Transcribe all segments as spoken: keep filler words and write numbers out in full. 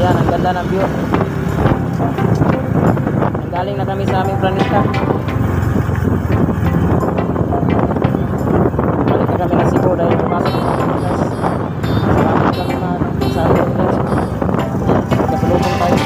Ayan, ang ganda ng view. Galing na kami sa aming planeta. Balik na kami na Cebu dahil pumasok na kami guys. Salamat kami mga sa atin guys. Kasalubong tayo.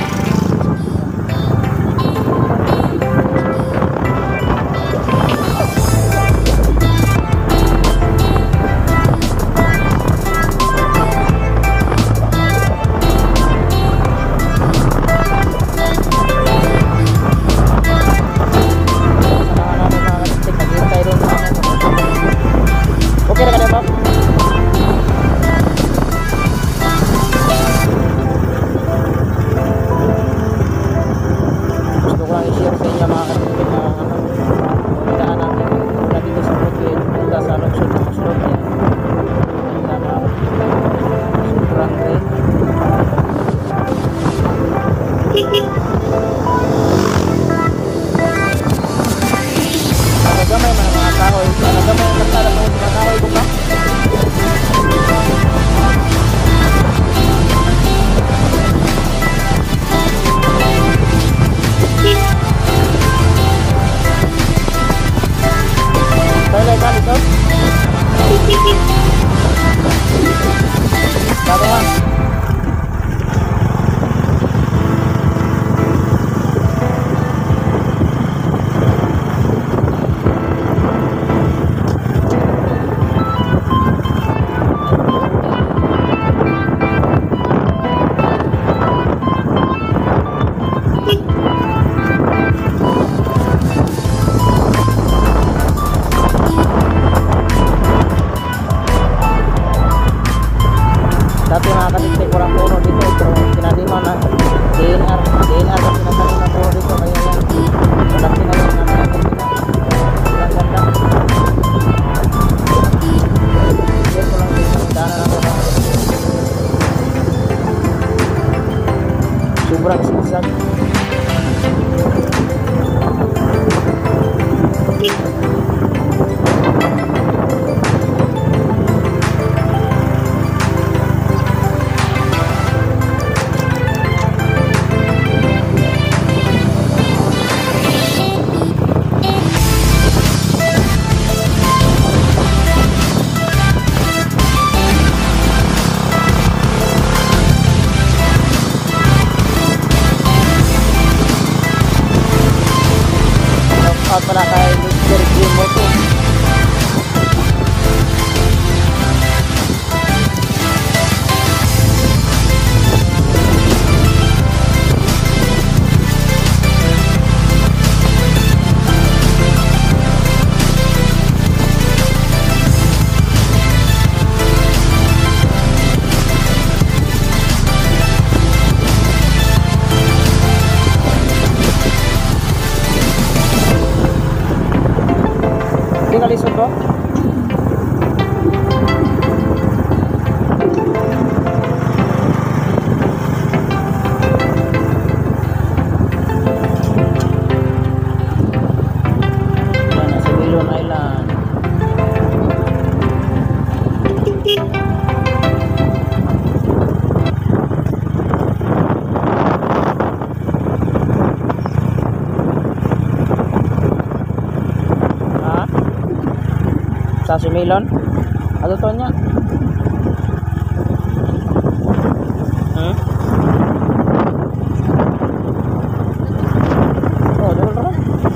Dati mga katitik, kurang puno dito, pero kinalima na D N R D N R kasi nagkaroon na puno dito, kaya yan malaki na yun, nakalagay nila. Ang ganda. Yan ko lang dito, daanan natin mga katitik. Sobrang sigsag. Out pala kay Mister Green Moto. Lisod ko. Yan, nasa Milon Island. Sa Sumilon? Ano to niya? Hmm? Oh, dito na.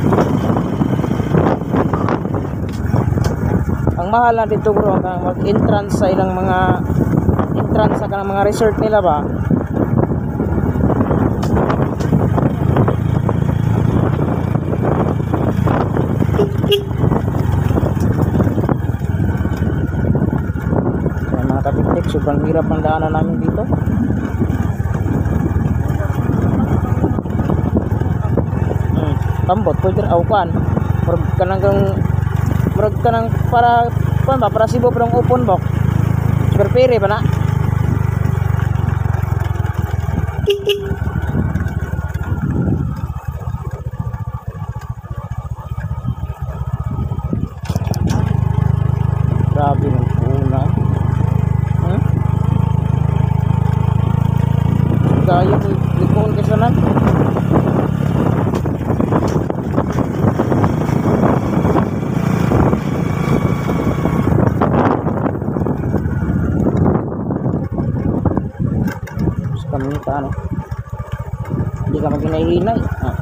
Ang mahal na dito bro, ang mag-entrance sa ilang mga entrance sa kanang mga resort nila ba? Kapitik, sobrang hirap ang daanan namin dito. Hmm, tambot, pwede aukan. Murag ka nang murag ka nang para pa ba para Cebu pero open bok. Super pere ba na? Grabe ng una. Hmm? Kayo ko likuon ka sana. Kami ka ano. Hindi ka maghinay-hinay. Ah.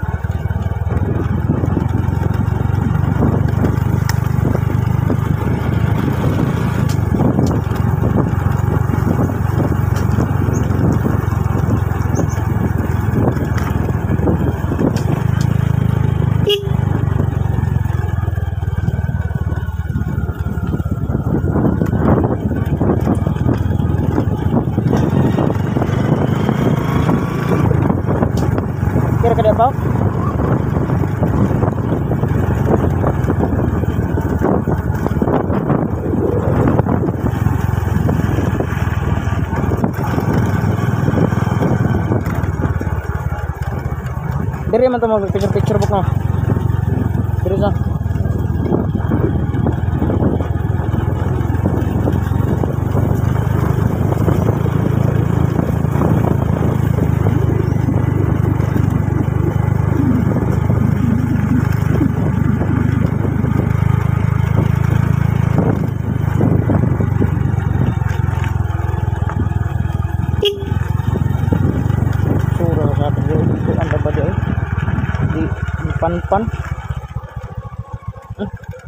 Kira ka ba? Diri man to mag picture picture book no. Diri sa. Pan-pan. Hmm.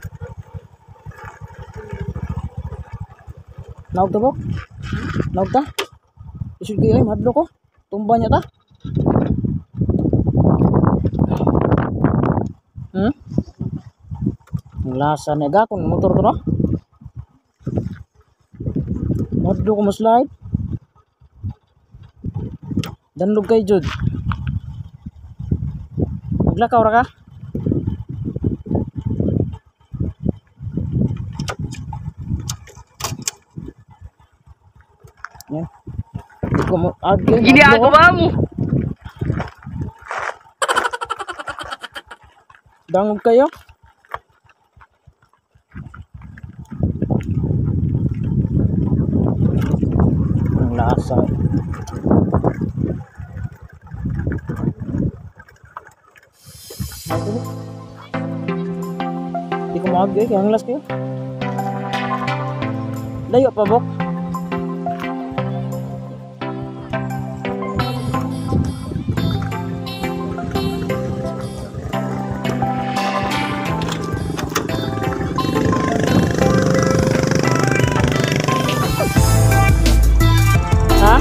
Naog ta po? Naog ta? Isud kayo ay madlo ko. Tumba niya ta. Hmm? Ang lasa na gakon motor to no? Madlo ko mo slide. Danlog kay jud. Maglakaw ra ka? Yan. Hindi ko mo agay. Ginagawa mo. Dangog kayo? Ang lasa. Hindi ko maagay, kaya hanglas kayo. Layo pa, Bok. Ha?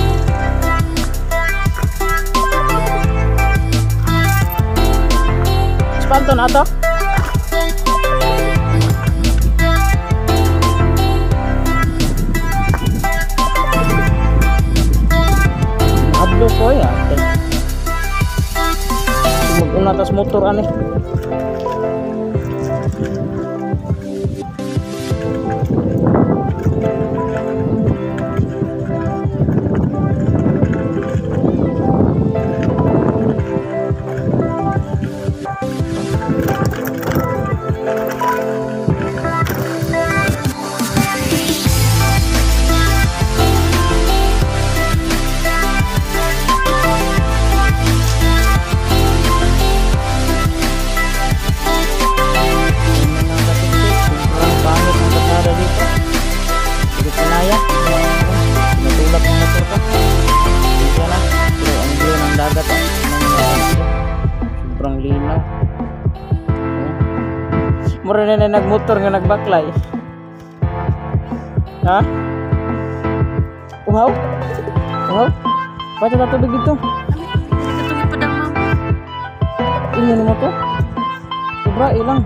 Espanto na to? Adlo ko ya. Mag-una tas motor ani. Sobrang linaw. Mura na na nagmotor nga nagbaklay. Ha? Uhaw? Uhaw? Baca na tubig dito. Katubig pa daw, ma'am. Inyo mo to? Sobra ilang.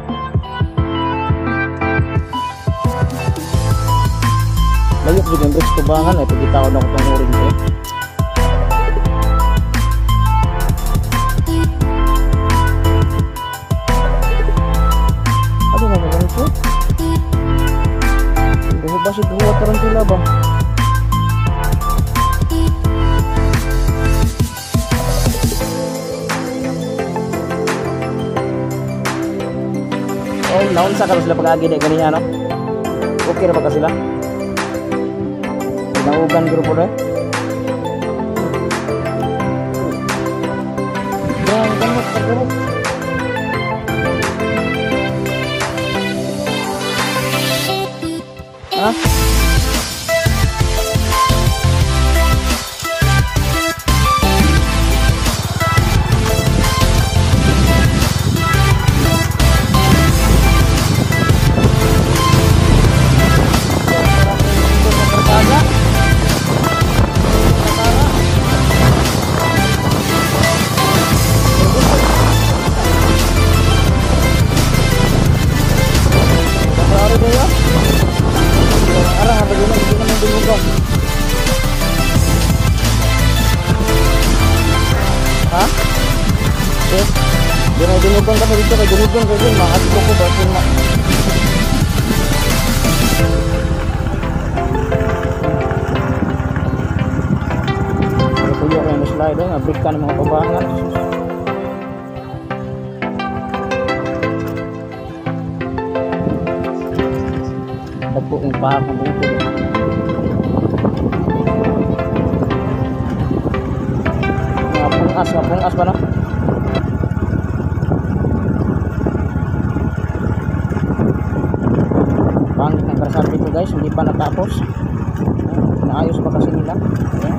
Layok juga yung bridge kubangan. Ito gitawad na ko itong uring ko. Ano na naman ito? Buho ba siya buho taran sila ba? Oh, naunsa ka sila pag-agi na ganyan, no? Okay na ba ka sila? Naugan grupo rin? Gurog. Ha? Ha? Okay. Dinay-dinugan ka pa dito kay dinugan ka din. Mga atlo ko ba? Sino? Tuyo ka yung slide. Abrik ka ng mga pabangan. Nagpo yung pahak ng buto. Pungas, mapungas ba no? Pangit ng karasal dito guys, hindi pa natapos. Naayos pa kasi nila. Ayan.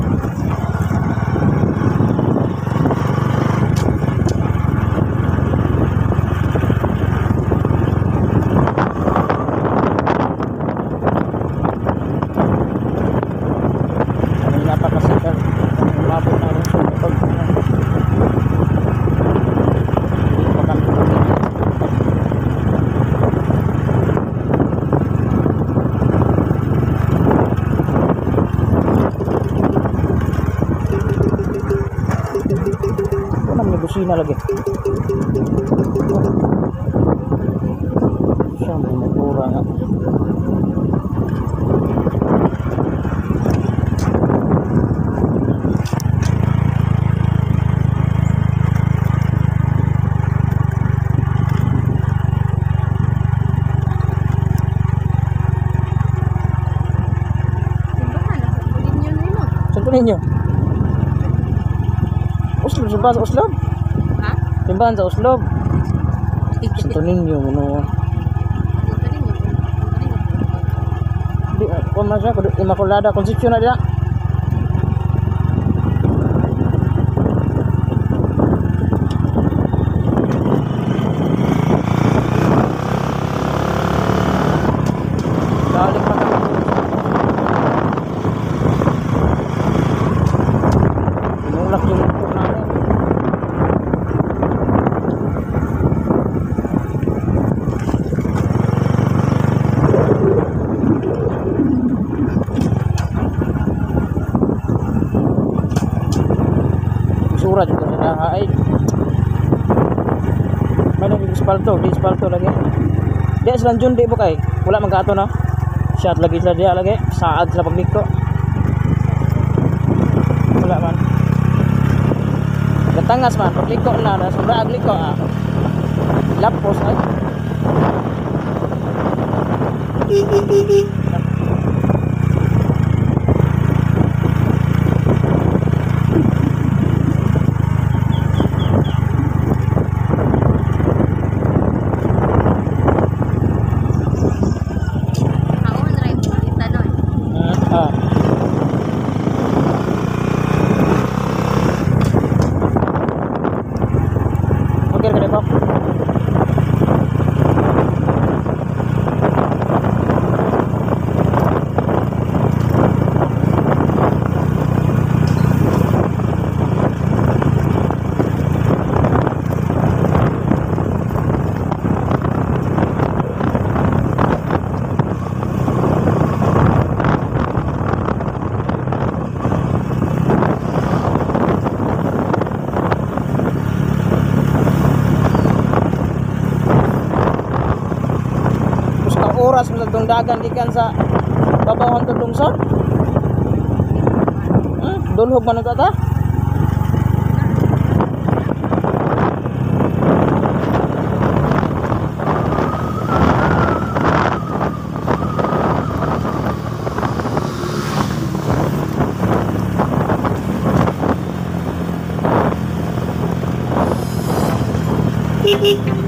Kanina pa kasi sir, umabot na rin siya kapag busina lagi. Siya may natura nga. Saan po ninyo? Uslob, simbahan sa Uslob? Ha? Simbahan sa Uslob? Saan po ninyo? Ano? Di, kung masya, Immaculada, Concepcion na diya. Galing pa kami. Inulak yung motor namin. Surah juga sudah haid. Mana di spalto, di spalto lagi. Dia selanjun di bukai. Wala magato na. Shot lagi sila dia lagi. Saad sila pagliko. Wala man. Gatangas man pagliko na na sobra agliko ah. Lapos ay. Ah. Okay, ka po. Oras mo sa dungdagan gikan sa babawon to lungsod. Hmm, dulhog man ta ta. Ayan.